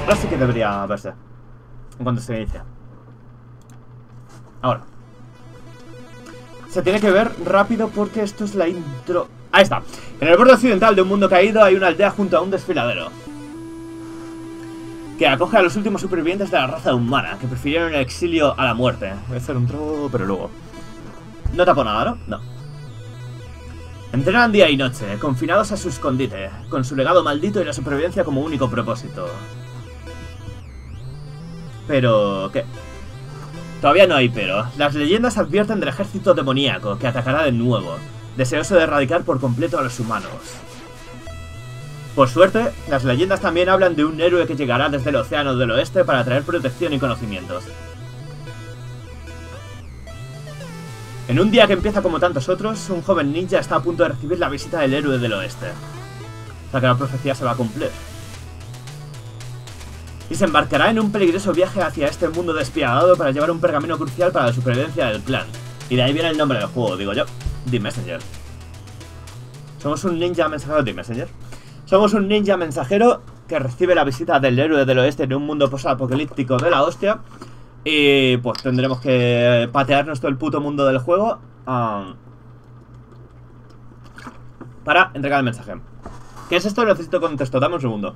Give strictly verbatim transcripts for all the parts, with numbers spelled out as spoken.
Ahora sí que debería verse. En cuanto se inicia. Ahora. Se tiene que ver rápido porque esto es la intro. Ahí está. En el borde occidental de un mundo caído hay una aldea junto a un desfiladero que acoge a los últimos supervivientes de la raza humana, que prefirieron el exilio a la muerte. Voy a hacer un trobo, pero luego. No tapo nada, ¿no? No. Entrenan día y noche, confinados a su escondite, con su legado maldito y la supervivencia como único propósito. Pero... ¿qué? Todavía no hay pero. Las leyendas advierten del ejército demoníaco que atacará de nuevo, deseoso de erradicar por completo a los humanos. Por suerte, las leyendas también hablan de un héroe que llegará desde el océano del oeste para traer protección y conocimientos. En un día que empieza como tantos otros, un joven ninja está a punto de recibir la visita del héroe del oeste. O sea que la profecía se va a cumplir. Y se embarcará en un peligroso viaje hacia este mundo despiadado para llevar un pergamino crucial para la supervivencia del clan. Y de ahí viene el nombre del juego, digo yo. The Messenger. Somos un ninja mensajero de Messenger. Somos un ninja mensajero que recibe la visita del héroe del oeste en un mundo post-apocalíptico de la hostia. Y pues tendremos que patearnos todo el puto mundo del juego um, para entregar el mensaje. ¿Qué es esto? Necesito contexto, dame un segundo.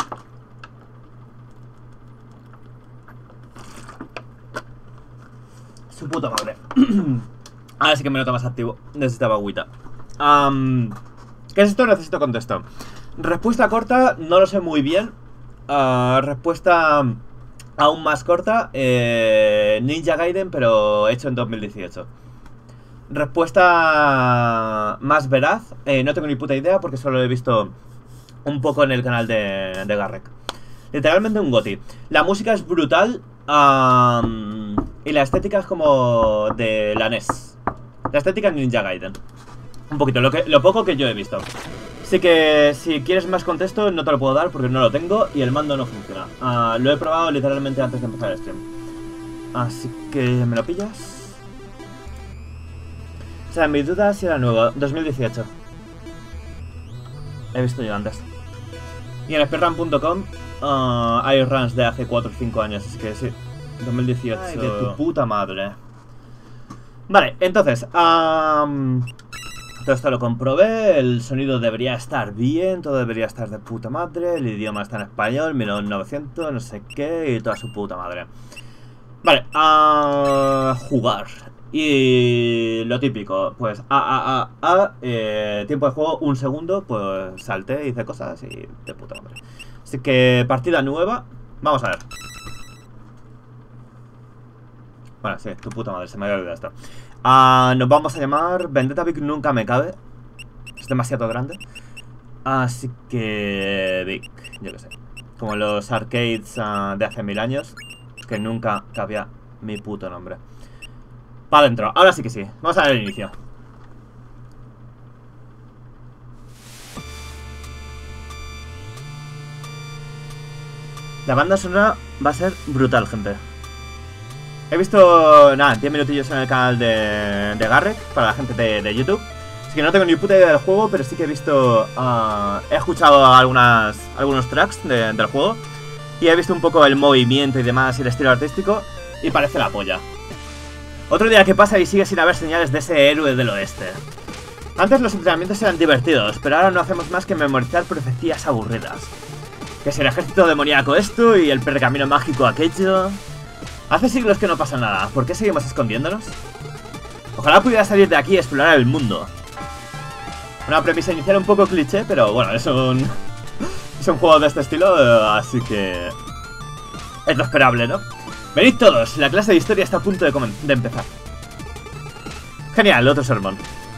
Su puta madre. Ahora sí que me noto más activo. Necesitaba agüita. um, ¿Qué es esto? Necesito contexto. Respuesta corta, no lo sé muy bien. uh, Respuesta aún más corta, eh, Ninja Gaiden, pero hecho en dos mil dieciocho. Respuesta más veraz, eh, no tengo ni puta idea porque solo lo he visto un poco en el canal de, de Garrek. Literalmente un goti. La música es brutal um, y la estética es como de la N E S. La estética en Ninja Gaiden. Un poquito, lo, que, lo poco que yo he visto. Así que si quieres más contexto no te lo puedo dar porque no lo tengo y el mando no funciona. uh, Lo he probado literalmente antes de empezar el stream. Así que me lo pillas. O sea, mi duda si era nuevo. dos mil dieciocho. He visto yo antes. Y en speedrun punto com uh, hay runs de hace cuatro o cinco años. Así que sí, dos mil dieciocho. Ay, de tu puta madre. Vale, entonces um, todo esto lo comprobé, el sonido debería estar bien, todo debería estar de puta madre, el idioma está en español, mil novecientos, no sé qué, y toda su puta madre. Vale, a jugar. Y lo típico, pues a, a, a, a, eh, tiempo de juego, un segundo, pues salté, hice cosas y de puta madre. Así que partida nueva, vamos a ver. Bueno, sí, tu puta madre, se me había olvidado esto. Uh, nos vamos a llamar Vendetta Vic nunca me cabe. Es demasiado grande. Así que... Vic, yo qué sé. Como los arcades uh, de hace mil años, que nunca cabía mi puto nombre. Para adentro, ahora sí que sí. Vamos a ver el inicio. La banda sonora va a ser brutal, gente. He visto, nada, diez minutillos en el canal de, de Garrek, para la gente de, de YouTube. Así que no tengo ni puta idea del juego, pero sí que he visto, uh, he escuchado algunas, algunos tracks de, del juego. Y he visto un poco el movimiento y demás y el estilo artístico. Y parece la polla. Otro día que pasa y sigue sin haber señales de ese héroe del oeste. Antes los entrenamientos eran divertidos, pero ahora no hacemos más que memorizar profecías aburridas. Que si el ejército demoníaco esto y el pergamino mágico aquello... Hace siglos que no pasa nada, ¿por qué seguimos escondiéndonos? Ojalá pudiera salir de aquí y explorar el mundo. Una premisa inicial un poco cliché, pero bueno, es un... es un juego de este estilo, así que... es lo esperable, ¿no? Venid todos, la clase de historia está a punto de, de empezar. Genial, otro sermón.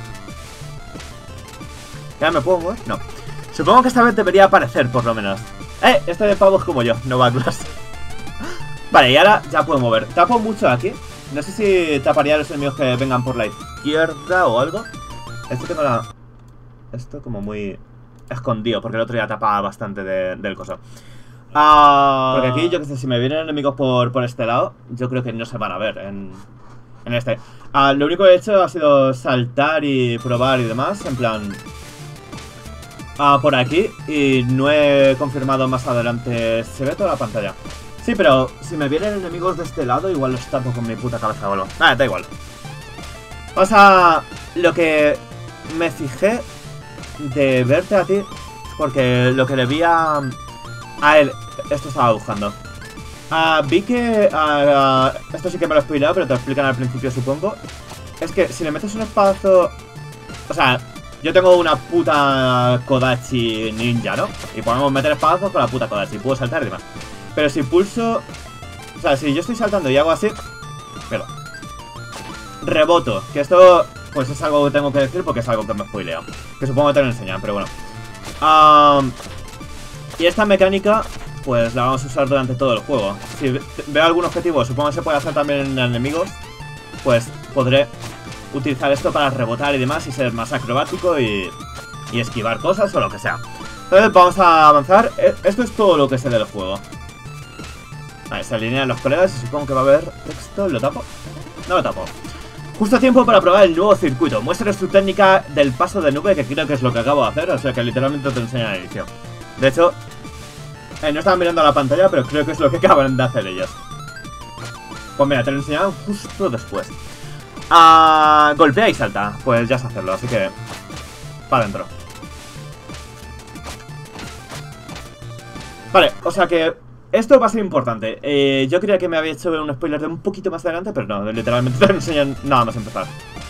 ¿Ya me puedo mover? No. Supongo que esta vez debería aparecer, por lo menos. Eh, este de pavo es como yo, no va a clase. Vale, y ahora ya puedo mover. Tapo mucho aquí. No sé si taparía a los enemigos que vengan por la izquierda o algo. Esto tengo la... Esto como muy escondido, porque el otro ya tapaba bastante de, del coso. Uh, porque aquí, yo que sé, si me vienen enemigos por, por este lado, yo creo que no se van a ver en, en este. Uh, lo único que he hecho ha sido saltar y probar y demás, en plan... uh, por aquí y no he confirmado más adelante. Se ve toda la pantalla. Sí, pero si me vienen enemigos de este lado, igual los tapo con mi puta cabeza o algo. Ah, da igual. Vamos a... Lo que me fijé de verte a ti, porque lo que le vi a... A él... Esto estaba buscando. Uh, vi que... Uh, esto sí que me lo he spoileado, pero te lo explican al principio, supongo. Es que si le metes un espadazo... O sea, yo tengo una puta Kodachi ninja, ¿no? Y podemos meter espadazos con la puta Kodachi. Puedo saltar y demás. Pero si pulso... O sea, si yo estoy saltando y hago así... Pero... Reboto. Que esto... Pues es algo que tengo que decir porque es algo que me spoileo. Que supongo que te lo enseñan, pero bueno. Um, y esta mecánica... Pues la vamos a usar durante todo el juego. Si veo algún objetivo, supongo que se puede hacer también en enemigos, pues podré utilizar esto para rebotar y demás y ser más acrobático y, y esquivar cosas o lo que sea. Entonces vamos a avanzar. Esto es todo lo que sé del juego. Vale, se alinean los colegas y supongo que va a haber texto. ¿Lo tapo? No lo tapo. Justo a tiempo para probar el nuevo circuito. Muéstranos tu técnica del paso de nube, que creo que es lo que acabo de hacer. O sea que literalmente te enseña al inicio. De hecho... Eh, no estaba mirando a la pantalla, pero creo que es lo que acaban de hacer ellos. Pues mira, te lo enseñaron justo después. Ah, golpea y salta. Pues ya sé hacerlo, así que... para adentro. Vale, o sea que... Esto va a ser importante. eh, Yo creía que me había hecho un spoiler de un poquito más adelante, pero no, literalmente te lo enseñan nada más empezar.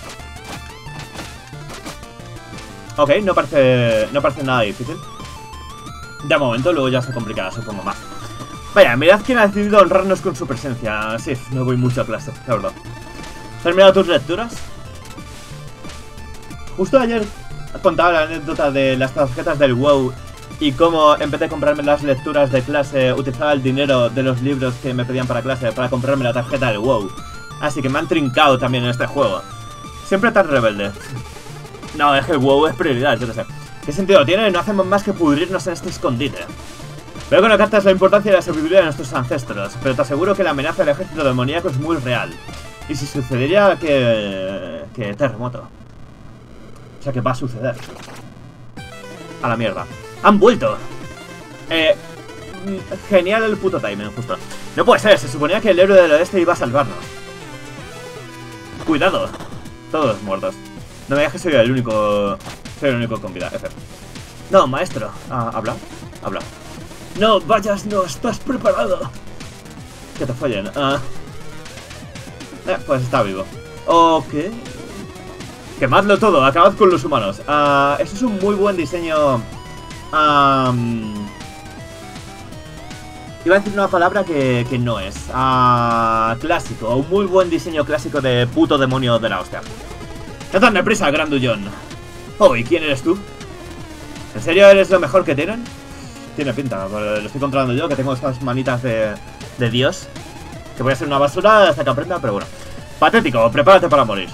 Ok, no parece... No parece nada difícil. De momento, luego ya se complicará, supongo más. Vaya, mirad quién ha decidido honrarnos con su presencia. Sí, no voy mucho a clase, la verdad. ¿Has terminado tus lecturas? Justo ayer contaba la anécdota de las tarjetas del WoW y cómo empecé a comprarme las lecturas de clase, utilizaba el dinero de los libros que me pedían para clase para comprarme la tarjeta del WoW. Así que me han trincado también en este juego. Siempre tan rebelde. No, es que el WoW es prioridad, yo qué sé. ¿Qué sentido tiene? No hacemos más que pudrirnos en este escondite. Veo que no captas la importancia de la sabiduría de nuestros ancestros, pero te aseguro que la amenaza del ejército demoníaco es muy real. Y si sucedería que... que terremoto. O sea que va a suceder. A la mierda. ¡Han vuelto! Eh... Genial el puto timing, justo. No puede ser, se suponía que el héroe del oeste iba a salvarnos. Cuidado. Todos muertos. No me digas que soy el único... Soy el único con vida, F. No, maestro. Ah, ¿habla? Habla. No, vayas, no estás preparado. Que te follen. Ah. Eh, pues está vivo. Ok. Quemadlo todo, acabad con los humanos. Ah, eso es un muy buen diseño. Um... Iba a decir una palabra que, que no es. Ah, clásico. Un muy buen diseño clásico de puto demonio de la hostia. No tan deprisa, grandullón. Oh, ¿y quién eres tú? ¿En serio eres lo mejor que tienen? Tiene pinta, lo estoy controlando yo, que tengo estas manitas de, de Dios. Que voy a ser una basura hasta que aprenda, pero bueno. Patético, prepárate para morir.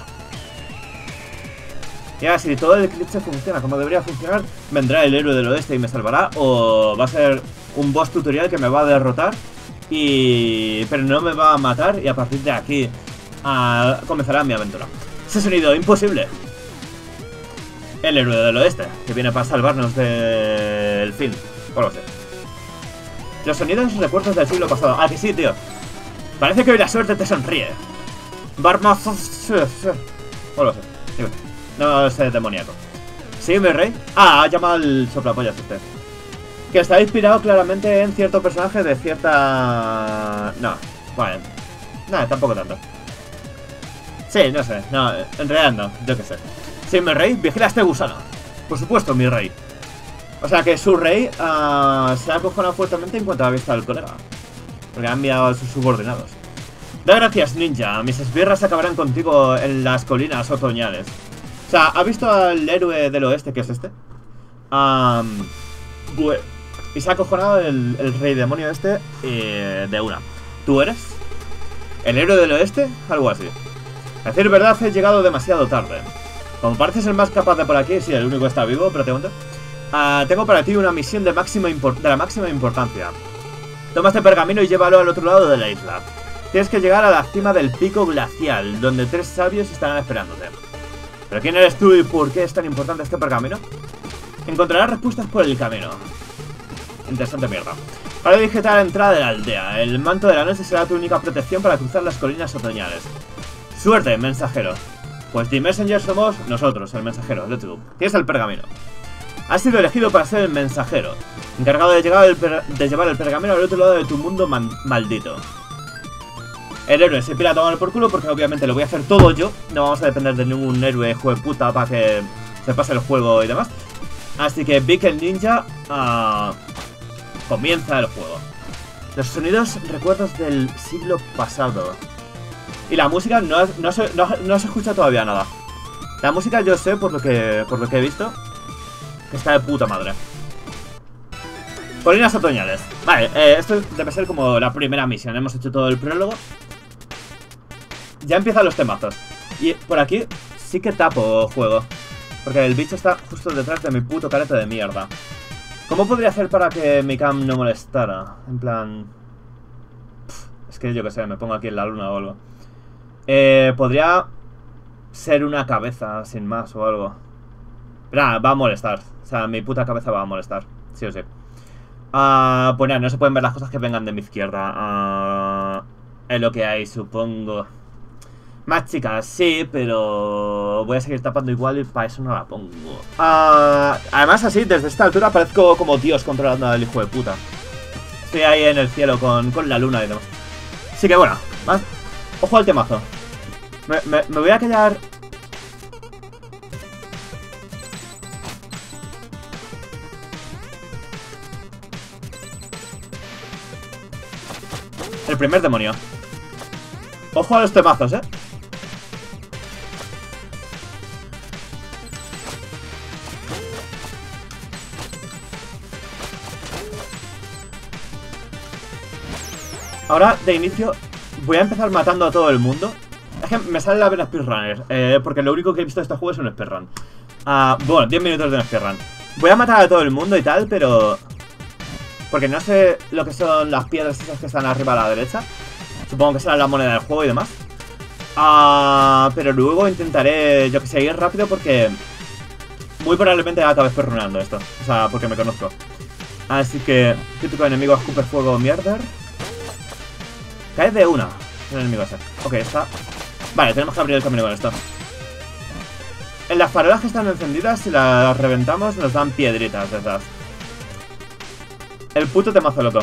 Y ahora, si todo el cliché funciona como debería funcionar, vendrá el héroe del oeste y me salvará. O va a ser un boss tutorial que me va a derrotar y... pero no me va a matar. Y a partir de aquí a... comenzará mi aventura. Ese sonido, imposible. El héroe del oeste, que viene para salvarnos del fin. O lo sé. Los sonidos y recuerdos del siglo pasado. Ah, que sí, tío. Parece que hoy la suerte te sonríe. Barmaz... O lo sé. No sé, demoníaco. ¿Sí, mi rey? Ah, ha llamado al soplapollas este. Que está inspirado claramente en cierto personaje de cierta... No, bueno. Nada, tampoco tanto. Sí, no sé. No, en realidad no, yo qué sé. Sí, mi rey, vigila a este gusano. Por supuesto, mi rey. O sea que su rey uh, se ha acojonado fuertemente en cuanto ha visto al colega. Porque ha enviado a sus subordinados. Da gracias, ninja. Mis esbirras acabarán contigo en las colinas otoñales. O sea, ¿ha visto al héroe del oeste, que es este? Um, bueno, y se ha acojonado el, el rey demonio este eh, de una. ¿Tú eres? ¿El héroe del oeste? Algo así. A decir verdad, he llegado demasiado tarde. Como pareces el más capaz de por aquí, sí, el único que está vivo, pero te cuento. Uh, tengo para ti una misión de, máxima de la máxima importancia. Toma este pergamino y llévalo al otro lado de la isla. Tienes que llegar a la cima del pico glacial, donde tres sabios estarán esperándote. ¿Pero quién eres tú y por qué es tan importante este pergamino? Encontrarás respuestas por el camino. Interesante mierda. Para digitar la entrada de la aldea. El manto de la noche será tu única protección para cruzar las colinas otoñales. Suerte, mensajero. Pues The Messenger somos nosotros, el mensajero. Let's go. Tienes el pergamino. Has sido elegido para ser el mensajero, encargado de, llegar el de llevar el pergamino al otro lado de tu mundo maldito. El héroe se pira a tomar por culo porque obviamente lo voy a hacer todo yo. No vamos a depender de ningún héroe jueputa para que se pase el juego y demás. Así que Vic el ninja uh, comienza el juego. Los sonidos recuerdos del siglo pasado. Y la música no, no, se, no, no se escucha todavía nada. La música yo sé por lo que, por lo que he visto que está de puta madre. Colinas otoñales. Vale, eh, esto debe ser como la primera misión. Hemos hecho todo el prólogo. Ya empiezan los temazos. Y por aquí sí que tapo juego, porque el bicho está justo detrás de mi puto carete de mierda. ¿Cómo podría hacer para que mi cam no molestara? En plan... Pff, es que yo que sé, me pongo aquí en la luna o algo. Eh, podría ser una cabeza sin más o algo. Pero nada, va a molestar. O sea, mi puta cabeza va a molestar. Sí o sí. Uh, pues nada, no se pueden ver las cosas que vengan de mi izquierda. Uh, es lo que hay, supongo. Más chicas, sí, pero voy a seguir tapando igual y para eso no la pongo. Uh, además así, desde esta altura parezco como Dios controlando al hijo de puta. Estoy ahí en el cielo con, con la luna y demás. Así que bueno, más... Ojo al temazo. Me, me, me voy a quedar... El primer demonio. Ojo a los temazos, eh. Ahora, de inicio, voy a empezar matando a todo el mundo. Es que me sale la vena speedrunner, eh, porque lo único que he visto de este juego es un speedrun. uh, Bueno, diez minutos de un speedrun. Voy a matar a todo el mundo y tal, pero... porque no sé lo que son las piedras esas que están arriba a la derecha. Supongo que será la moneda del juego y demás. uh, Pero luego intentaré, yo que sé, ir rápido porque... muy probablemente acabe speedrunando esto. O sea, porque me conozco. Así que... típico enemigo, escupe fuego, mierder. Cae de una el enemigo ese. Ok, está. Vale, tenemos que abrir el camino con esto. En las farolas que están encendidas, si las reventamos, nos dan piedritas de esas. El puto temazo loco.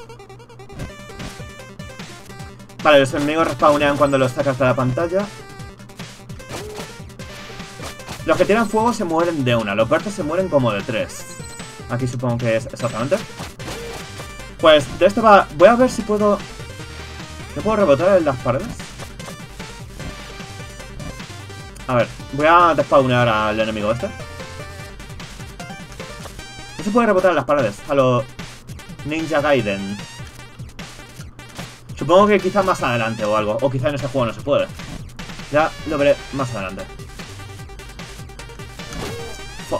Vale, los enemigos respawnean cuando los sacas de la pantalla. Los que tiran fuego se mueren de una. Los verdes se mueren como de tres. Aquí supongo que es exactamente. Pues de esto va... voy a ver si puedo... ¿no puedo rebotar en las paredes? A ver, voy a despawnear al enemigo este. No se puede rebotar en las paredes. A lo Ninja Gaiden. Supongo que quizá más adelante o algo. O quizá en ese juego no se puede. Ya lo veré más adelante. Fuck.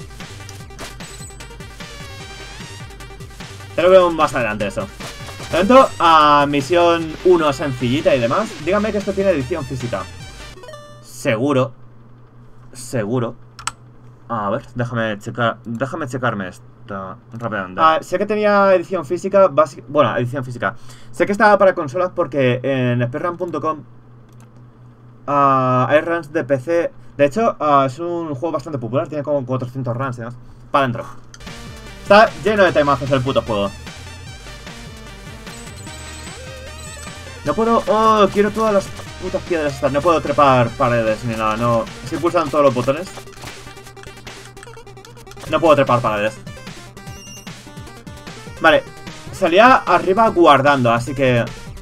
Ya lo veo más adelante eso. Tanto a misión uno sencillita y demás. Dígame que esto tiene edición física. Seguro. Seguro. A ver, déjame checar. Déjame checarme esto rápidamente. Ah, sé que tenía edición física. Bueno, edición física. Sé que estaba para consolas porque en speedrun punto com uh, hay runs de P C. De hecho, uh, es un juego bastante popular. Tiene como cuatrocientos runs y demás. Para adentro. Está lleno de temazos el puto juego. No puedo... oh, quiero todas las putas piedras estas. No puedo trepar paredes ni nada, no... si pulsan todos los botones. No puedo trepar paredes. Vale. Salía arriba guardando, así que...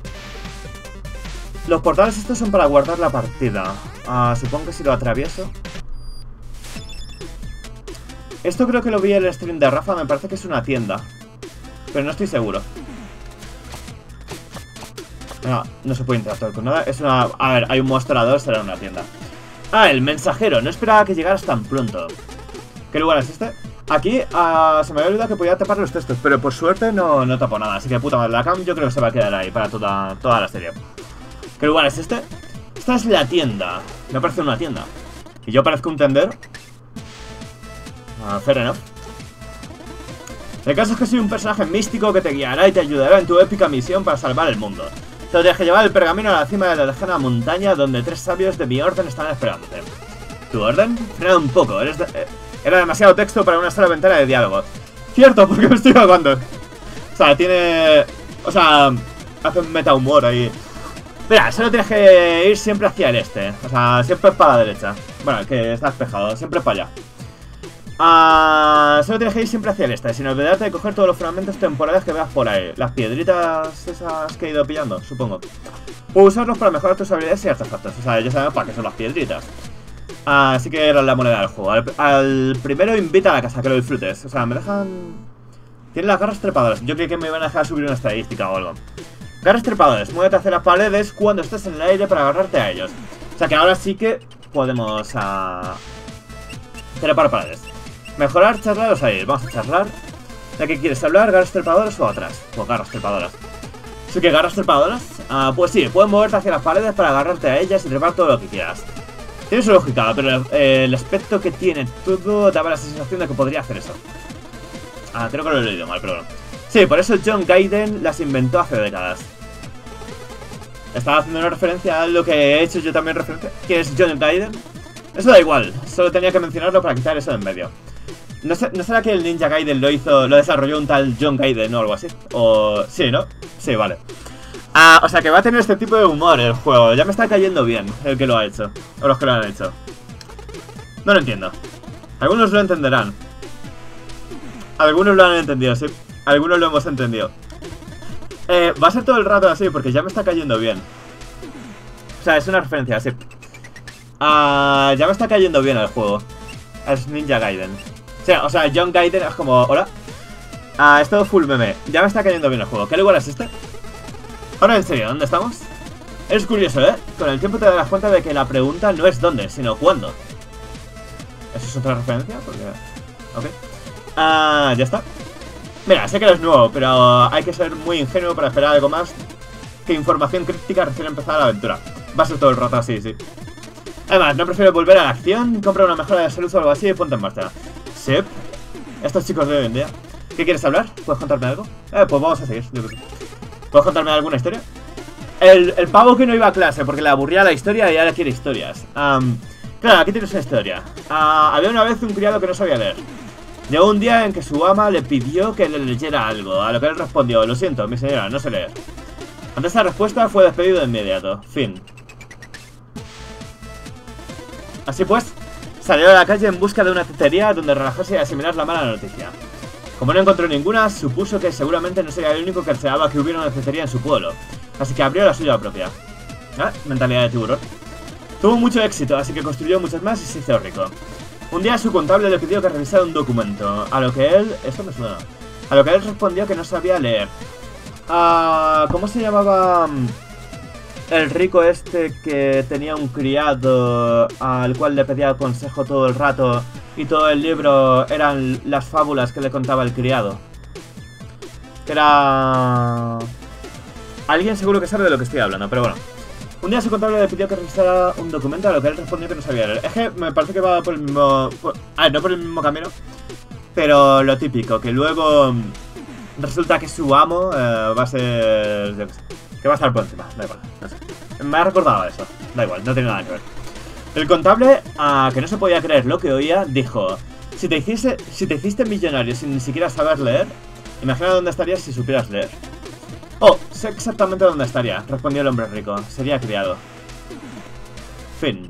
los portales estos son para guardar la partida. uh, Supongo que si lo atravieso... esto creo que lo vi en el stream de Rafa. Me parece que es una tienda, pero no estoy seguro. No, no se puede interactuar con nada. Es una... a ver, hay un mostrador, será una tienda. Ah, el mensajero. No esperaba que llegaras tan pronto. ¿Qué lugar es este? Aquí uh, se me había olvidado que podía tapar los textos, pero por suerte no, no tapo nada. Así que puta madre, la cam yo creo que se va a quedar ahí para toda, toda la serie. ¿Qué lugar es este? Esta es la tienda. Me parece una tienda. Y yo parezco un tender. uh, Fair enough. El caso es que soy un personaje místico que te guiará y te ayudará en tu épica misión para salvar el mundo. Te tienes que llevar el pergamino a la cima de la lejana montaña donde tres sabios de mi orden están esperándote. ¿Tu orden? Frena un poco, eres de... eh, era demasiado texto para una sola ventana de diálogo. Cierto, porque me estoy ahogando. O sea, tiene... O sea, hace un meta humor ahí. Mira, solo tienes que ir siempre hacia el este. O sea, siempre para la derecha. Bueno, que está despejado, siempre para allá. Ah, solo tienes que ir siempre hacia el este, sin olvidarte de coger todos los fragmentos temporales que veas por ahí. Las piedritas esas que he ido pillando, supongo. Puedo usarlos para mejorar tus habilidades y artefactos. O sea, ya sabemos para qué son las piedritas. Ah, así que era la moneda del juego. Al, al primero invita a la casa, que lo disfrutes. O sea, me dejan... Tienen las garras trepadoras. Yo creí que me iban a dejar subir una estadística o algo. Garras trepadores, muévete hacia las paredes cuando estés en el aire para agarrarte a ellos. O sea que ahora sí que podemos uh, trepar paredes. Mejorar, charlar o salir. Vamos a charlar. ¿De qué quieres hablar? ¿Garras trepadoras o atrás? Pues garras trepadoras. ¿Sí que garras trepadoras? Uh, pues sí, puedes moverte hacia las paredes para agarrarte a ellas y trepar todo lo que quieras. Tiene su lógica, pero eh, el aspecto que tiene todo daba la sensación de que podría hacer eso. Ah, creo que lo he leído mal, pero bueno. Sí, por eso John Gaiden las inventó hace décadas. Estaba haciendo una referencia a lo que he hecho yo también referencia. ¿Quién es John Gaiden? Eso da igual, solo tenía que mencionarlo para quitar eso de en medio. ¿No, sé, ¿No será que el Ninja Gaiden lo hizo, lo desarrolló un tal John Gaiden o algo así? O... sí, ¿no? Sí, vale. Ah, o sea que va a tener este tipo de humor el juego. Ya me está cayendo bien el que lo ha hecho. O los que lo han hecho. No lo entiendo. Algunos lo entenderán. Algunos lo han entendido, sí. Algunos lo hemos entendido. Eh, va a ser todo el rato así porque ya me está cayendo bien. O sea, es una referencia, sí. Ah, ya me está cayendo bien el juego. Es Ninja Gaiden. O sea, o sea, John Gaiden es como... Hola. Ah, es todo full meme. Ya me está cayendo bien el juego. ¿Qué lugar es este? Ahora en serio, ¿dónde estamos? Es curioso, ¿eh? Con el tiempo te darás cuenta de que la pregunta no es dónde, sino cuándo. ¿Eso es otra referencia? Porque... ok. Ah, ya está. Mira, sé que eres nuevo, pero hay que ser muy ingenuo para esperar algo más que información críptica recién empezada la aventura. Va a ser todo el rato así, sí. Además, no prefiero volver a la acción, compra una mejora de salud o algo así y ponte en marcha. Sep, estos chicos de hoy en día. ¿Qué quieres hablar? ¿Puedes contarme algo? Eh, pues vamos a seguir, yo creo. ¿Puedes contarme alguna historia? El, el pavo que no iba a clase porque le aburría la historia y ahora quiere historias. Um, claro, aquí tienes una historia. Uh, había una vez un criado que no sabía leer. Llegó un día en que su ama le pidió que le leyera algo, a lo que él respondió: lo siento, mi señora, no sé leer. Ante esta respuesta fue despedido de inmediato. Fin. Así pues, salió a la calle en busca de una tetería donde relajarse y asimilar la mala noticia. Como no encontró ninguna, supuso que seguramente no sería el único que deseaba que hubiera una tetería en su pueblo. Así que abrió la suya propia. ¿Ah? Mentalidad de tiburón. Tuvo mucho éxito, así que construyó muchas más y se hizo rico. Un día su contable le pidió que revisara un documento, a lo que él... esto me suena. A lo que él respondió que no sabía leer. Ah, ¿cómo se llamaba el rico este que tenía un criado al cual le pedía consejo todo el rato y todo el libro eran las fábulas que le contaba el criado? Que era... alguien seguro que sabe de lo que estoy hablando, pero bueno. Un día su contable le pidió que revisara un documento a lo que él respondió que no sabía leer. Es que me parece que va por el mismo... Por, a ver, no por el mismo camino, pero lo típico, que luego resulta que su amo eh, va a ser... Yo qué sé, que va a estar por encima, da igual, no sé. Me ha recordado eso, da igual, no tiene nada que ver. El contable, a que no se podía creer lo que oía, dijo: si te hiciste, si te hiciste millonario sin ni siquiera saber leer, imagina dónde estarías si supieras leer. Oh, sé exactamente dónde estaría, respondió el hombre rico. Sería criado. Fin.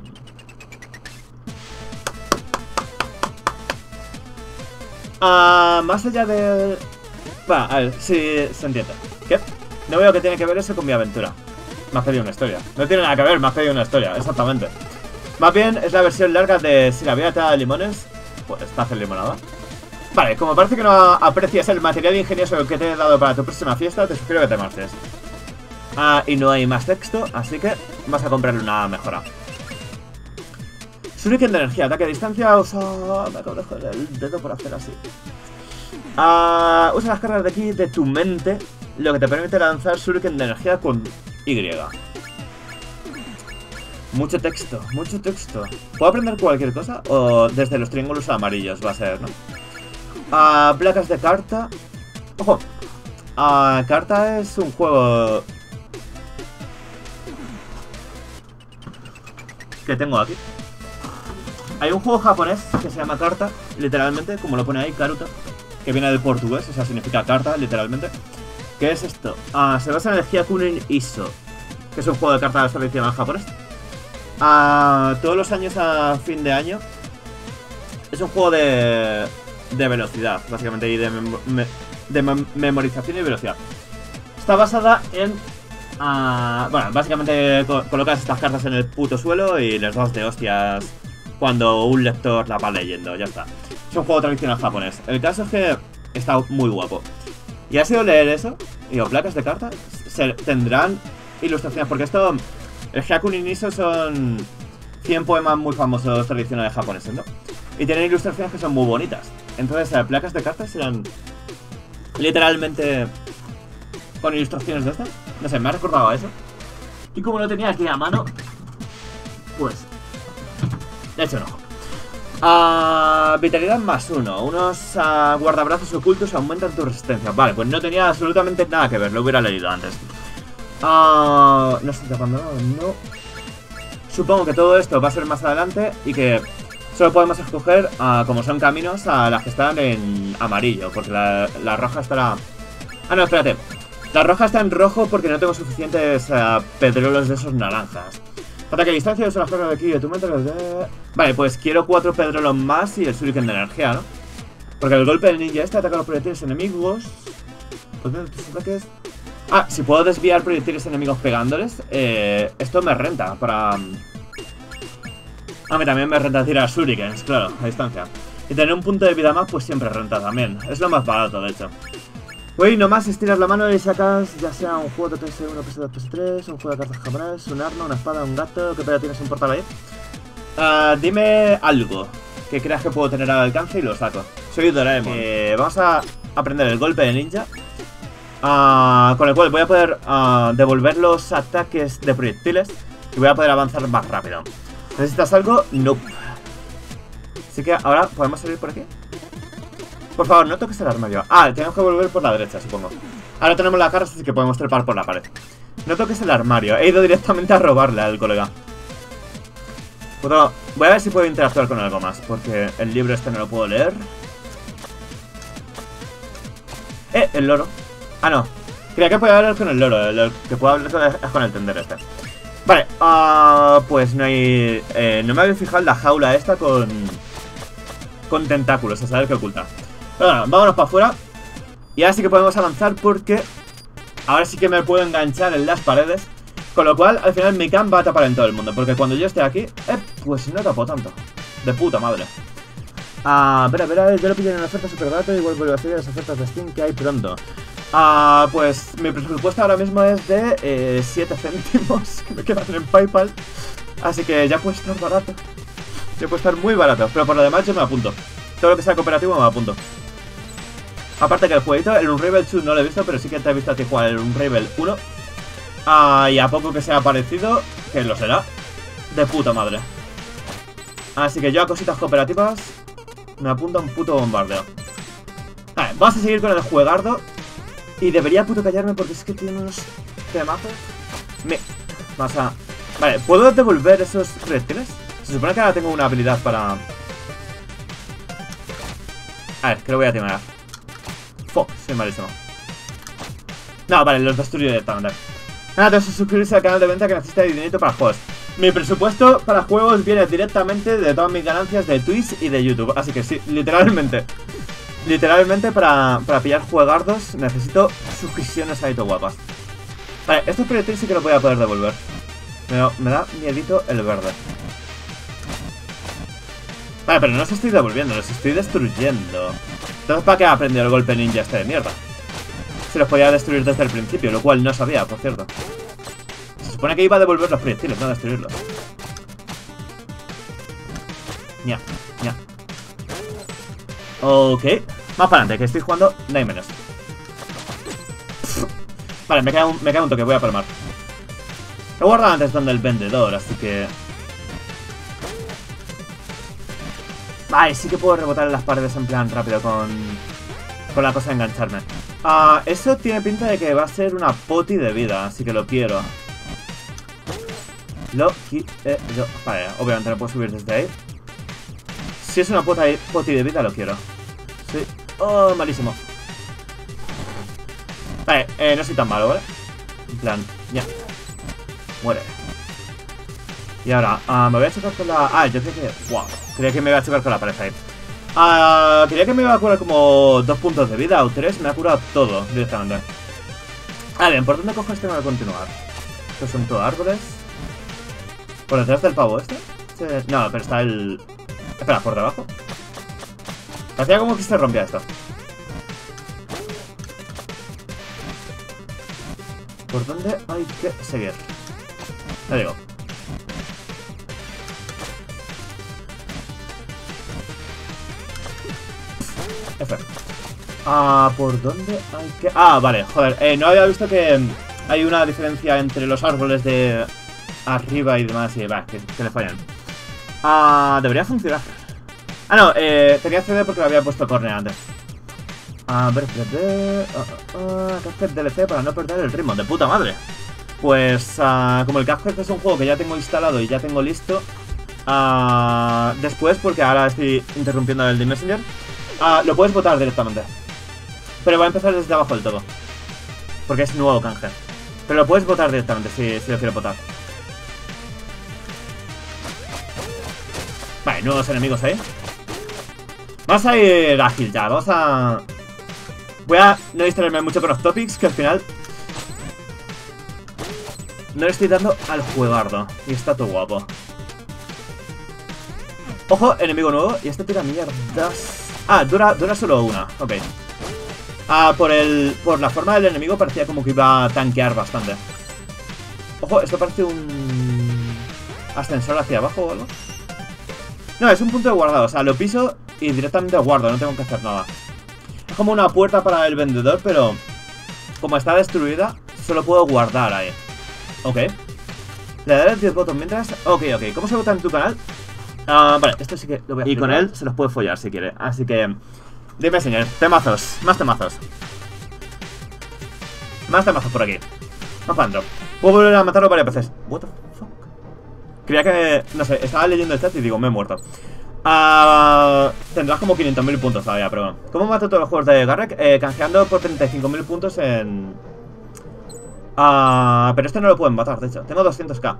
Ah, más allá de... Va, a ver, si se entiende. ¿Qué? No veo que tiene que ver eso con mi aventura. Me has pedido una historia. No tiene nada que ver, me has pedido una historia, exactamente. Más bien, es la versión larga de si la vida te da limones, pues te hace limonada. Vale, como parece que no aprecias el material ingenioso que te he dado para tu próxima fiesta, te sugiero que te marches. Ah, y no hay más texto, así que vas a comprarle una mejora. Shuriken de energía, ataque a distancia, usa... Me acabo de joder el dedo por hacer así. Ah, usa las cargas de aquí de tu mente, lo que te permite lanzar Shuriken de energía con Y. Mucho texto, mucho texto. ¿Puedo aprender cualquier cosa? O desde los triángulos amarillos va a ser, ¿no? Uh, placas de carta. Ojo. Uh, carta es un juego que tengo aquí. Hay un juego japonés que se llama Carta, literalmente, como lo pone ahí, Karuta, que viene del portugués, o sea, significa carta, literalmente. ¿Qué es esto? Uh, se basa en el Hyakunin Iso, que es un juego de cartas tradicional japonés. Uh, todos los años a fin de año es un juego de, de velocidad, básicamente, y de, mem me de mem memorización y velocidad. Está basada en... Uh, bueno, básicamente co colocas estas cartas en el puto suelo y les das de hostias cuando un lector la va leyendo, ya está. Es un juego tradicional japonés. El caso es que está muy guapo. Y ha sido leer eso, digo, placas de cartas, se tendrán ilustraciones, porque esto, el Hyakunin Iso son cien poemas muy famosos tradicionales japoneses, ¿no? Y tienen ilustraciones que son muy bonitas. Entonces, las placas de cartas serán literalmente con ilustraciones de estas. No sé, me ha recordado a eso. Y como lo tenía aquí a mano, pues le he hecho un ojo. Uh, vitalidad más uno. Unos uh, guardabrazos ocultos aumentan tu resistencia. Vale, pues no tenía absolutamente nada que ver. Lo hubiera leído antes. Uh, no sé cuándo. No. Supongo que todo esto va a ser más adelante y que solo podemos escoger, uh, como son caminos, a las que están en amarillo. Porque la, la roja estará... Ah, no, espérate. La roja está en rojo porque no tengo suficientes uh, pedrolos de esos naranjas. ¿Ataque a distancia? Usa las cargas de aquí de tu mente. De... Vale, pues quiero cuatro pedrolos más y el shuriken de energía, ¿no? Porque el golpe del ninja este ataca a los proyectiles enemigos. Tus ataques... Ah, si puedo desviar proyectiles enemigos pegándoles, eh, esto me renta para... A mí también me renta tirar shurikens, claro, a distancia. Y tener un punto de vida más, pues siempre renta también. Es lo más barato, de hecho. Uy, nomás estiras la mano y sacas ya sea un juego de P S uno, P S dos, P S tres, un juego de cartas japonés, un arma, una espada, un gato. ¿Qué pena tienes un portal ahí? Uh, dime algo que creas que puedo tener al alcance y lo saco. Soy Doraemon. Eh, vamos a aprender el golpe de ninja. Uh, con el cual voy a poder uh, devolver los ataques de proyectiles y voy a poder avanzar más rápido. ¿Necesitas algo? Nope. Así que ahora podemos salir por aquí. Por favor, no toques el armario. Ah, tenemos que volver por la derecha, supongo. Ahora tenemos la cara, así que podemos trepar por la pared. No toques el armario. He ido directamente a robarle al colega. Puedo... Voy a ver si puedo interactuar con algo más, porque el libro este no lo puedo leer. Eh, el loro. Ah, no. Creía que podía hablar con el loro. El que puedo hablar con el, es con el tender este. Vale, uh, pues no hay... Eh, no me había fijado en la jaula esta con... Con tentáculos, a saber qué oculta. Pero bueno, vámonos para afuera. Y ahora sí que podemos avanzar porque ahora sí que me puedo enganchar en las paredes. Con lo cual, al final mi cam va a tapar en todo el mundo. Porque cuando yo esté aquí, eh, pues no tapo tanto. De puta madre. Ah, espera, espera, yo lo pillo en una oferta super barato. Igual vuelvo a hacer las ofertas de Steam que hay pronto. Ah, pues mi presupuesto ahora mismo es de eh, siete céntimos que me quedan en PayPal. Así que ya puede estar barato. Ya puede estar muy barato. Pero por lo demás yo me apunto. Todo lo que sea cooperativo me apunto. Aparte que el jueguito, el Unravel dos no lo he visto, pero sí que te he visto a ti jugar el Unravel uno. Ah, y a poco que sea parecido, que lo será, de puta madre. Así que yo a cositas cooperativas me apunto a un puto bombardeo. Vale, vamos a seguir con el juegardo. Y debería puto callarme porque es que tiene unos temazos. Me... Vamos a... Vale, ¿puedo devolver esos proyectiles? Se supone que ahora tengo una habilidad para... A ver, que lo voy a tirar. Fuck, soy malísimo. No, vale, los destruyo directamente. Nada, tengo que suscribirse al canal de venta que necesita dinero para juegos. Mi presupuesto para juegos viene directamente de todas mis ganancias de Twitch y de YouTube. Así que sí, literalmente Literalmente para, para pillar juegardos necesito suscripciones ahí todo guapas. Vale, estos proyectiles sí que los voy a poder devolver. Pero me da miedito el verde. Vale, pero no los estoy devolviendo, los estoy destruyendo. Entonces, ¿para qué he aprendido el golpe ninja este de mierda? Se los podía destruir desde el principio, lo cual no sabía, por cierto. Se supone que iba a devolver los proyectiles, no a destruirlos. Ya, ya. Ok, más para adelante, que estoy jugando, no hay menos. Vale, me queda un, me queda un toque, voy a palmar. He guardado antes donde el vendedor, así que... Vale, sí que puedo rebotar en las paredes en plan rápido con, con la cosa de engancharme. Uh, eso tiene pinta de que va a ser una poti de vida, así que lo quiero. Lo quiero. Vale, obviamente no puedo subir desde ahí. Si es una pota, poti de vida, lo quiero. Sí. Oh, malísimo. Vale, eh, no soy tan malo, ¿vale? En plan, ya. Muere. Y ahora, uh, me voy a chocar con la... Ah, yo creo que... Wow, creía que me iba a chocar con la pared ahí. Uh, creía que me iba a curar como dos puntos de vida o tres. Me ha curado todo directamente. Ah, bien, ¿por dónde cojones tengo que continuar? Estos son todos árboles. ¿Por detrás del pavo este? Sí. No, pero está el... Espera, ¿por debajo? Hacía como que se rompía esto. ¿Por dónde hay que seguir? Te digo. F. Ah, ¿por dónde hay que...? Ah, vale, joder. Eh, no había visto que hay una diferencia entre los árboles de arriba y demás. Y va, que, que le fallan. Ah, debería funcionar. Ah, no, eh, tenía C D porque lo había puesto corner antes. A ver, espérate. Uh, uh, Cuphead D L C para no perder el ritmo. De puta madre. Pues, uh, como el Cuphead es un juego que ya tengo instalado y ya tengo listo. Uh, después, porque ahora estoy interrumpiendo el The Messenger. Uh, lo puedes votar directamente. Pero va a empezar desde abajo del todo. Porque es nuevo canje. Pero lo puedes votar directamente si, si lo quieres votar. Vale, nuevos enemigos ahí. Vamos a ir ágil ya. Vamos a... Voy a no distraerme mucho con los topics, que al final no le estoy dando al juegardo. Y está todo guapo. Ojo, enemigo nuevo. Y este tira mierdas. Ah, dura, dura solo una. Ok. Ah, por el... Por la forma del enemigo parecía como que iba a tanquear bastante. Ojo, esto parece un... ascensor hacia abajo o algo. No, es un punto de guardado. O sea, lo piso y directamente guardo. No tengo que hacer nada. Es como una puerta para el vendedor, pero como está destruida, solo puedo guardar ahí. Ok. Le daré el diez botón mientras... Ok, ok. ¿Cómo se vota en tu canal? Uh, vale, esto sí que lo voy a... Y con él se los puede follar si quiere. Así que... Dime, señor. Temazos. Más temazos. Más temazos por aquí. Más para adentro. Puedo volver a matarlo varias veces. What the fuck. Creía que... No sé, estaba leyendo el chat y digo, me he muerto. Uh, tendrás como quinientos mil puntos todavía, pero bueno. ¿Cómo mato todos los juegos de Garreg? Eh, canjeando por treinta y cinco mil puntos en... Uh, pero este no lo pueden matar, de hecho. Tengo doscientos k.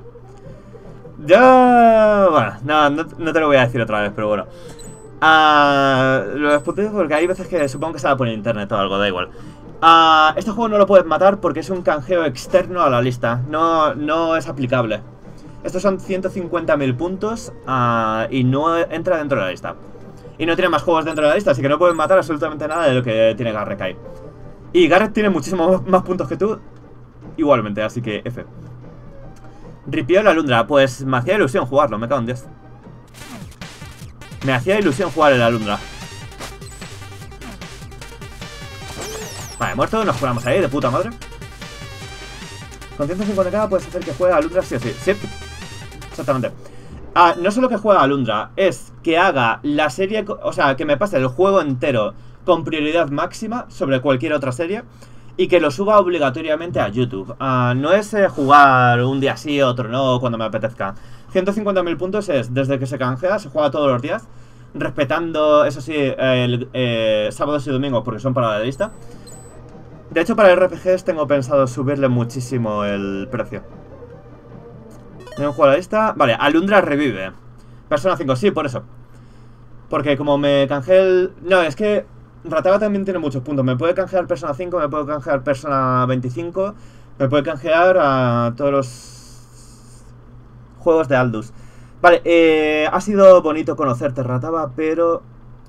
Ya... Bueno, no, no, no te lo voy a decir otra vez, pero bueno. Uh, lo disputé porque hay veces que supongo que se va a poner internet o algo, da igual. Uh, este juego no lo puedes matar porque es un canjeo externo a la lista. No, no es aplicable. Estos son ciento cincuenta mil puntos uh, y no entra dentro de la lista. Y no tiene más juegos dentro de la lista, así que no pueden matar absolutamente nada de lo que tiene Garreg ahí. Y Garreg tiene muchísimos más puntos que tú, igualmente, así que F. Ripió la Alundra, pues me hacía ilusión jugarlo, me cago en Dios. Me hacía ilusión jugar en la Alundra. Vale, muerto, nos jugamos ahí, de puta madre. Con ciento cincuenta k puedes hacer que juegue a Alundra sí o sí. Sí. Exactamente. Ah, no solo que juegue a Alundra, es que haga la serie, o sea, que me pase el juego entero con prioridad máxima sobre cualquier otra serie y que lo suba obligatoriamente a YouTube. Ah, no es eh, jugar un día sí, otro no, cuando me apetezca. ciento cincuenta mil puntos es desde que se canjea, se juega todos los días, respetando, eso sí, el, eh, sábados y domingos porque son para la lista. De hecho, para R P Gs tengo pensado subirle muchísimo el precio. Tengo un juego a la lista. Vale, Alundra revive. Persona cinco, sí, por eso. Porque como me canjeé el... No, es que Rataga también tiene muchos puntos. Me puede canjear Persona cinco, me puede canjear Persona veinticinco, me puede canjear a todos los juegos de Aldus. Vale, eh, ha sido bonito conocerte, Rataba, pero...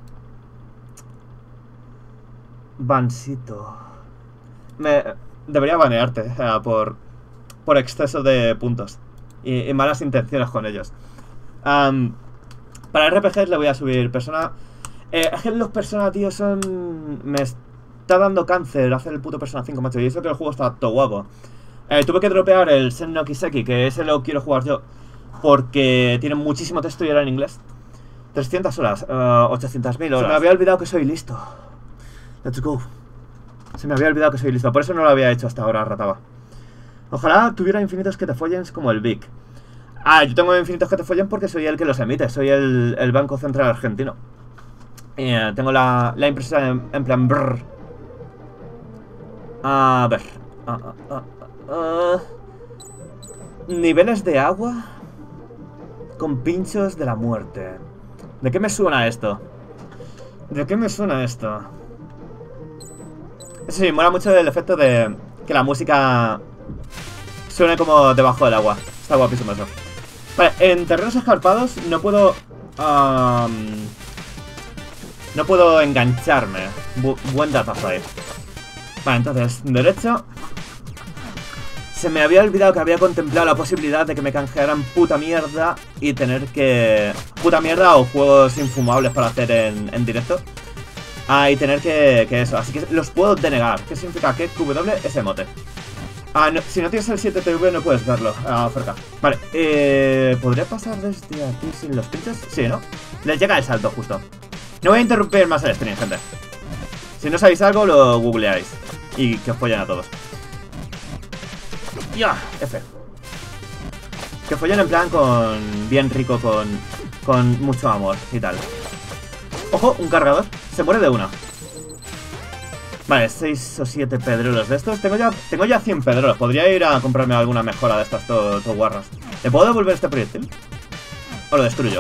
Bansito... Me... Debería banearte, o sea, por... Por exceso de puntos. Y, y malas intenciones con ellos. Um, para R P Gs le voy a subir Persona... Eh, es que los Persona, tío, son... Me está dando cáncer hacer el puto Persona cinco, macho. Y eso que el juego está todo guapo. Eh, tuve que dropear el Sen no Kiseki, que ese lo quiero jugar yo, porque tiene muchísimo texto y era en inglés. trescientas horas, uh, ochocientas mil horas. Se me había olvidado que soy listo. Let's go. Se me había olvidado que soy listo. Por eso no lo había hecho hasta ahora, Rataba. Ojalá tuviera infinitos que te follen como el Vic. Ah, yo tengo infinitos que te follen porque soy el que los emite. Soy el, el Banco Central Argentino. Eh, tengo la, la impresora en, en plan brrr. A ver. Ah, ah, ah, ah. Niveles de agua con pinchos de la muerte. ¿De qué me suena esto? ¿De qué me suena esto? Eso sí, mola mucho el efecto de que la música suene como debajo del agua. Está guapísimo eso. Vale, en terrenos escarpados no puedo... Um, no puedo engancharme. Bu buen datazo ahí. Vale, entonces, derecho. Se me había olvidado que había contemplado la posibilidad de que me canjearan puta mierda y tener que... Puta mierda o juegos infumables para hacer en, en directo. Ah, y tener que, que eso, así que los puedo denegar. ¿Qué significa? Que Q W es emote. Ah, no, si no tienes el siete T V no puedes verlo ah, cerca. Vale, eh... ¿podría pasar desde aquí sin los pinchos? Sí, ¿no? Les llega el salto justo. No voy a interrumpir más el stream, gente. Si no sabéis algo, lo googleáis. Y que os follen a todos. Ya, F. Que follen en plan con... bien rico, con... con mucho amor y tal. Ojo, un cargador. Se muere de una. Vale, seis o siete pedrolos de estos. Tengo ya tengo ya cien pedrolos. Podría ir a comprarme alguna mejora de estas todo, todo guarras. ¿Le puedo devolver este proyectil? ¿O lo destruyo?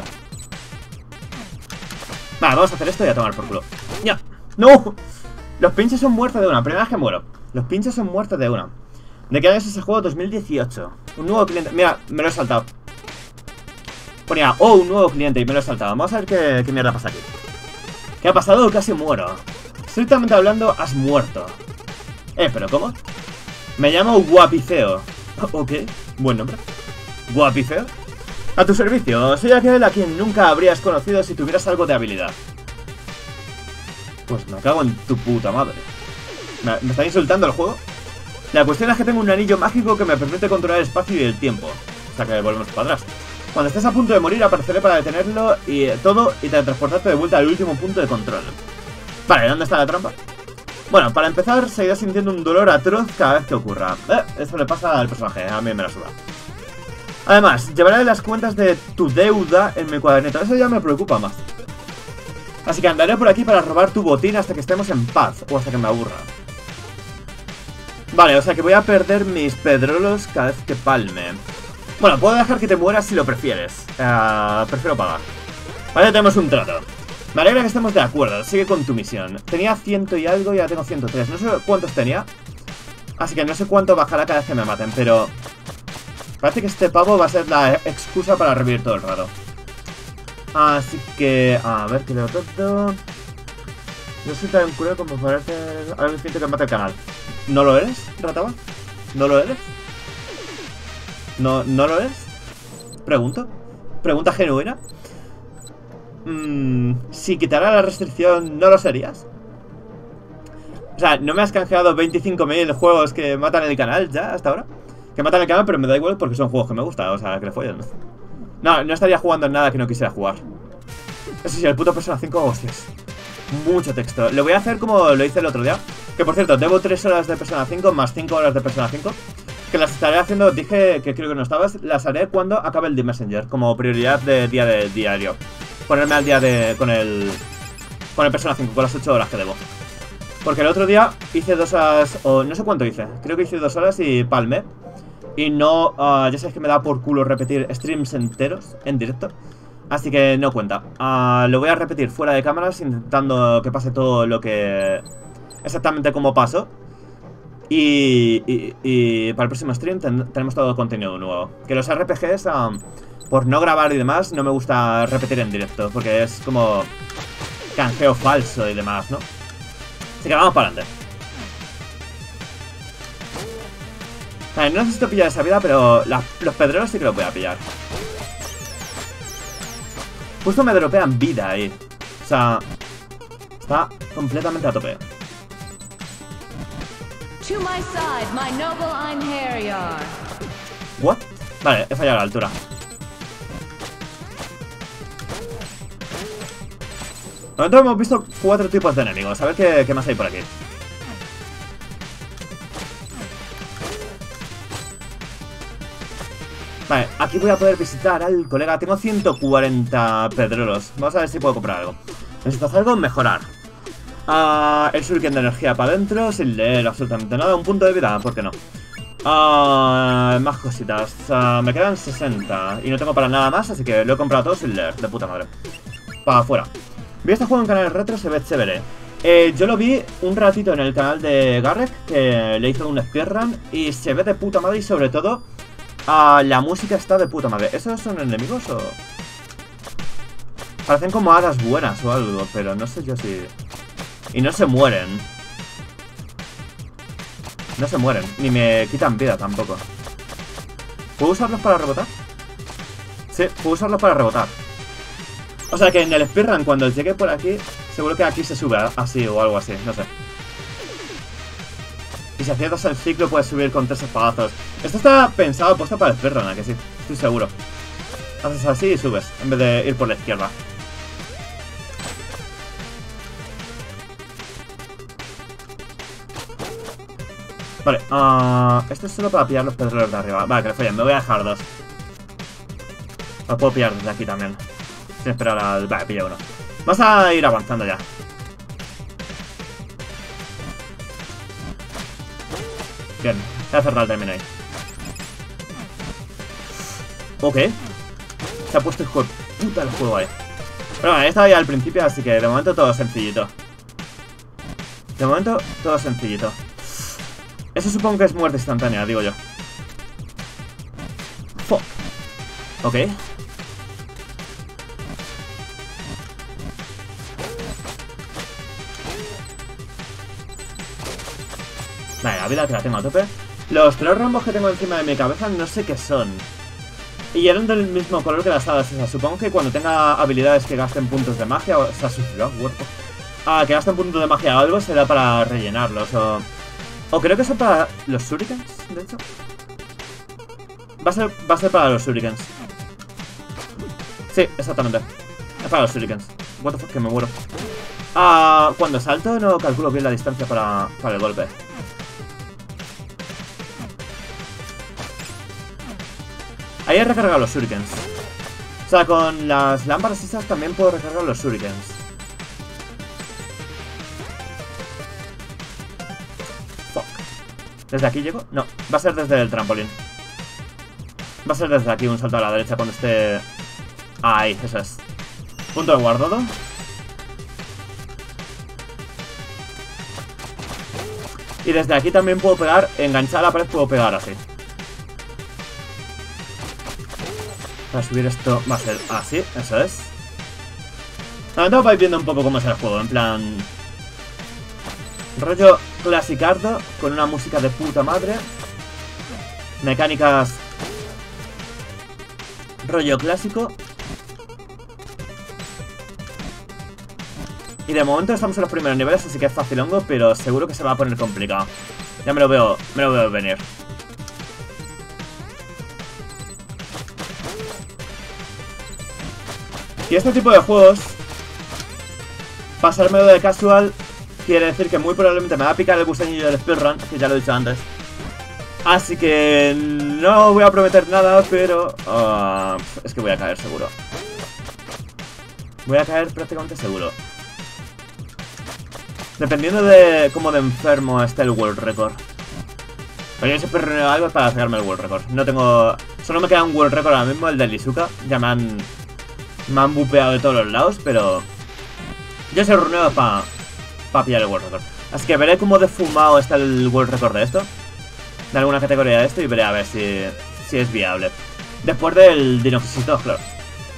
Vale, vamos a hacer esto y a tomar por culo. ¡Ya! ¡No! Los pinches son muertos de una. Primera vez que muero. Los pinches son muertos de una. ¿De qué año es ese juego? dos mil dieciocho. Un nuevo cliente. Mira, me lo he saltado. Ponía, oh, un nuevo cliente y me lo he saltado. Vamos a ver qué, qué mierda pasa aquí. ¿Qué ha pasado? Casi muero. Estrictamente hablando, has muerto. Eh, ¿pero cómo? Me llamo Guapiceo. Ok, buen nombre. Guapiceo. A tu servicio, soy aquel a quien nunca habrías conocido si tuvieras algo de habilidad. Pues me cago en tu puta madre. ¿Me, ¿me está insultando el juego? La cuestión es que tengo un anillo mágico que me permite controlar el espacio y el tiempo. O sea que volvemos para atrás. Cuando estés a punto de morir apareceré para detenerlo y todo y teletransportarte de vuelta al último punto de control. Vale, ¿dónde está la trampa? Bueno, para empezar, seguirás sintiendo un dolor atroz cada vez que ocurra. Eh, eso le pasa al personaje, a mí me la suda. Además, llevaré las cuentas de tu deuda en mi cuadernito. Eso ya me preocupa más. Así que andaré por aquí para robar tu botín hasta que estemos en paz, o hasta que me aburra. Vale, o sea que voy a perder mis pedrolos cada vez que palme. Bueno, puedo dejar que te mueras si lo prefieres. Uh, prefiero pagar. Vale, tenemos un trato. Me alegra que estemos de acuerdo. Sigue con tu misión. Tenía ciento y algo y ya tengo ciento tres. No sé cuántos tenía. Así que no sé cuánto bajará cada vez que me maten, pero... parece que este pavo va a ser la excusa para revivir todo el rato. Así que... a ver, que leo todo. Yo soy tan cruel como parece algo infinito que mata el canal. ¿No lo eres, Rataba? ¿No lo eres? ¿No, ¿no lo eres? Pregunto. Pregunta genuina. Mm, si quitara la restricción, ¿no lo serías? O sea, ¿no me has canjeado veinticinco mil juegos que matan el canal ya hasta ahora? Que matan el canal, pero me da igual porque son juegos que me gustan. O sea, que le follen. No, no estaría jugando en nada que no quisiera jugar. Eso sí, el puto Persona cinco, hostias. Mucho texto. Lo voy a hacer como lo hice el otro día. Que por cierto, debo tres horas de Persona cinco más cinco horas de Persona cinco. Que las estaré haciendo, dije que creo que no estabas. Las haré cuando acabe el D-Messenger. Como prioridad de día de diario. Ponerme al día de con el Con el Persona cinco, con las ocho horas que debo. Porque el otro día hice dos horas, o no sé cuánto hice. Creo que hice dos horas y palmé. Y no, uh, ya sabes que me da por culo repetir streams enteros en directo. Así que no cuenta. uh, Lo voy a repetir fuera de cámaras, intentando que pase todo lo que... exactamente como pasó. Y, y, y para el próximo stream ten, tenemos todo contenido nuevo. Que los R P Gs, um, por no grabar y demás, no me gusta repetir en directo, porque es como canjeo falso y demás, ¿no? Así que vamos para adelante. Vale, no necesito pillar esa vida, pero la, los pedreros sí que los voy a pillar. Justo me dropean vida ahí. O sea, está completamente a tope. To my side, my noble Einherjar. What? Vale, he fallado la altura. momento hemos visto cuatro tipos de enemigos. A ver qué, qué más hay por aquí. Vale, aquí voy a poder visitar al colega. Tengo ciento cuarenta pedreros. Vamos a ver si puedo comprar algo. Necesito hacer algo, mejorar. Uh, el shuriken de energía para adentro, sin leer absolutamente nada. Un punto de vida, ¿por qué no? Uh, más cositas. Uh, me quedan sesenta y no tengo para nada más, así que lo he comprado todo sin leer. De puta madre. Para afuera. Vi este juego en canal retro, se ve chévere. Eh, yo lo vi un ratito en el canal de Garrek, que le hizo un speedrun, y se ve de puta madre y sobre todo... Ah, la música está de puta madre. ¿Esos son enemigos o...? Parecen como hadas buenas o algo, pero no sé yo si... Y no se mueren. No se mueren, ni me quitan vida tampoco. ¿Puedo usarlos para rebotar? Sí, puedo usarlos para rebotar. O sea que en el speedrun cuando llegue por aquí, seguro que aquí se sube así o algo así, no sé. Y si aciertas el ciclo puedes subir con tres espadazos. Esto está pensado, puesto para el speedrun, ¿a que sí? Estoy seguro. Haces así y subes, en vez de ir por la izquierda. Vale, uh, esto es solo para pillar los pedreros de arriba. Vale, que le fallen, me voy a dejar dos. Los puedo pillar desde aquí también, sin esperar al... Vale, pilla uno. Vamos a ir avanzando ya. Bien, se ha cerrado el timing ahí. Ok. Se ha puesto hijo de puta el juego ahí. Pero bueno, estaba ya al principio, así que de momento todo sencillito. De momento todo sencillito. Eso supongo que es muerte instantánea, digo yo. Fuck. Ok. Vale, la vida que la tengo a tope. Los tres rombos que tengo encima de mi cabeza no sé qué son. Y eran del mismo color que las hadas esas. Supongo que cuando tenga habilidades que gasten puntos de magia o... Se ha suicidado, huerto. Ah, que gasten puntos de magia o algo será para rellenarlos o... O creo que son para los shurikens, de hecho. Va a ser, va a ser para los shurikens. Sí, exactamente. Es para los shurikens. What the fuck, que me muero. Ah, cuando salto no calculo bien la distancia para, para el golpe. Ahí he recargado los shurikens. O sea, con las lámparas esas también puedo recargar los shurikens. ¿Desde aquí llego? No, va a ser desde el trampolín. Va a ser desde aquí, un salto a la derecha cuando esté... Ahí, eso es. Punto de guardado. Y desde aquí también puedo pegar, enganchar a la pared puedo pegar así. Para subir esto va a ser así, eso es. Ahora vais viendo un poco cómo es el juego, en plan... Rollo clasicardo, con una música de puta madre. Mecánicas... Rollo clásico. Y de momento estamos en los primeros niveles, así que es facilongo, pero seguro que se va a poner complicado. Ya me lo veo, me lo veo venir. Y este tipo de juegos, pasármelo de casual, quiere decir que muy probablemente me va a picar el gusanillo del speedrun, que ya lo he dicho antes. Así que no voy a prometer nada, pero... Uh, es que voy a caer seguro. Voy a caer prácticamente seguro. Dependiendo de cómo de enfermo esté el World Record. Pero yo siempre reúno algo para sacarme el World Record. No tengo... Solo me queda un World Record ahora mismo, el de Lizuka. Ya me han... Me han bupeado de todos los lados, pero... Yo se reúno para... Para pillar el World Record. Así que veré cómo de fumado está el World Record de esto. De alguna categoría de esto y veré a ver si... Si es viable. Después del Dino Crisis dos, claro.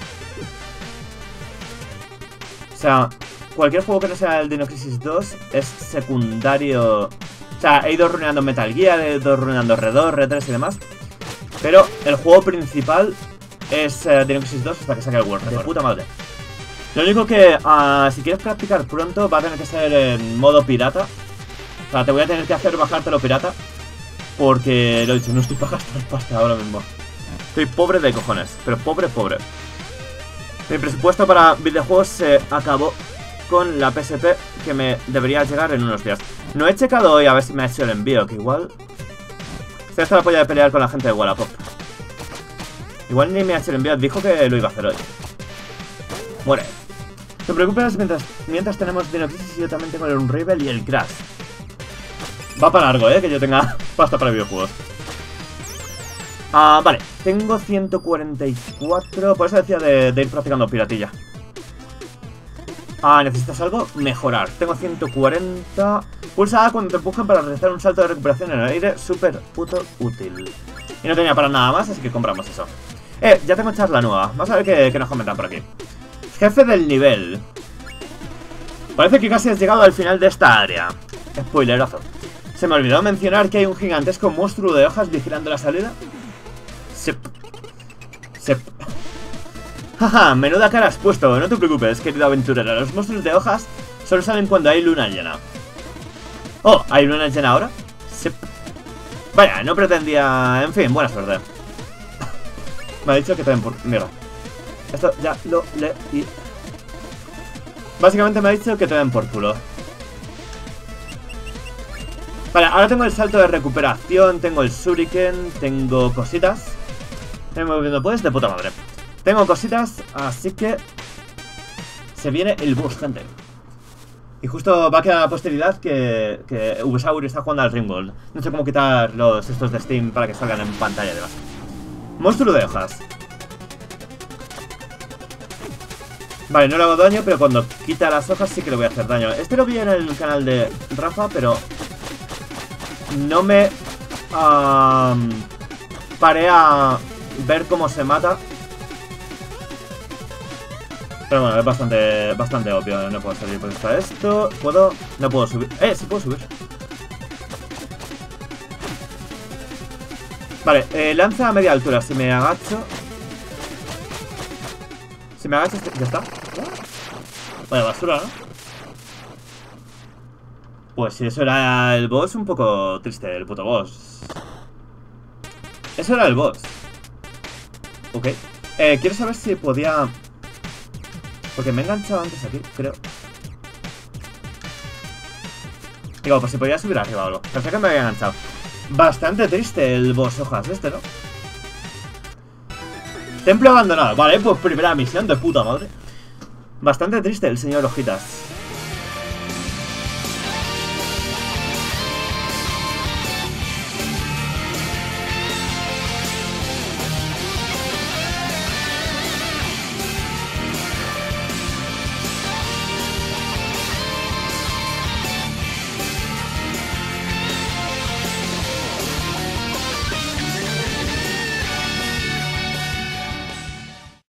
O sea... Cualquier juego que no sea el Dino Crisis dos es secundario. O sea, he ido runeando Metal Gear, he ido runeando R dos, R tres y demás. Pero el juego principal es uh, Dino Crisis dos hasta que saque el World Record. De puta madre. Lo único que, uh, si quieres practicar pronto, va a tener que ser en modo pirata. O sea, te voy a tener que hacer bajártelo pirata. Porque, lo he dicho, no estoy para gastar pasta ahora mismo. Estoy pobre de cojones, pero pobre, pobre. Mi presupuesto para videojuegos se acabó con la P S P que me debería llegar en unos días. No he checado hoy a ver si me ha hecho el envío, que igual... Estoy hasta la polla de pelear con la gente de Wallapop. Igual ni me ha hecho el envío, dijo que lo iba a hacer hoy. Muere. No te preocupes mientras, mientras tenemos Dino Crisis y yo también tengo el Unravel y el Crash. Va para largo, eh, que yo tenga pasta para videojuegos. Ah, vale, tengo ciento cuarenta y cuatro, por eso decía de, de ir practicando piratilla. Ah, ¿necesitas algo? Mejorar. Tengo ciento cuarenta. Pulsa A cuando te empujan para realizar un salto de recuperación en el aire. Súper puto útil. Y no tenía para nada más, así que compramos eso. Eh, ya tengo charla nueva. Vamos a ver qué, qué nos comentan por aquí. Jefe del nivel. Parece que casi has llegado al final de esta área. Spoilerazo. Se me olvidó mencionar que hay un gigantesco monstruo de hojas vigilando la salida. Sep. Sep. Jaja, menuda cara has puesto, no te preocupes, querido aventurero. Los monstruos de hojas solo salen cuando hay luna llena. Oh, ¿hay luna llena ahora? Sí. Vaya, no pretendía... En fin, buena suerte. Me ha dicho que también por... Mierda. Esto ya lo leí. Básicamente me ha dicho que te den por culo. Vale, ahora tengo el salto de recuperación, tengo el shuriken, tengo cositas. Tengo moviendo pues de puta madre. Tengo cositas, así que se viene el boss, gente. Y justo va a quedar la posteridad que, que Ubisoft está jugando al Ringworld. No sé cómo quitar los estos de Steam para que salgan en pantalla de base. Monstruo de hojas. Vale, no le hago daño, pero cuando quita las hojas sí que le voy a hacer daño. Este lo vi en el canal de Rafa, pero no me um, paré a ver cómo se mata. Pero bueno, es bastante, bastante obvio. No puedo salir por está esto. ¿Puedo? No puedo subir. ¡Eh! Sí puedo subir. Vale, eh, lanza a media altura. Si me agacho... Si me agacho... Ya está. Vaya basura, ¿no? Pues si eso era el boss, un poco triste, el puto boss. Eso era el boss. Ok. Eh, quiero saber si podía... Porque me he enganchado antes aquí, creo. Digo, pues si podía subir arriba o algo. Pensé que me había enganchado. Bastante triste el boss hojas este, ¿no? Templo abandonado. Vale, pues primera misión de puta madre. Bastante triste el señor Hojitas.